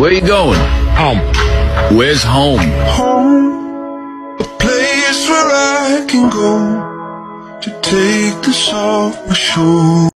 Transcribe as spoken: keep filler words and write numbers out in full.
Where you going? Home. Where's home? Home, a place where I can go to take this off my shoulders.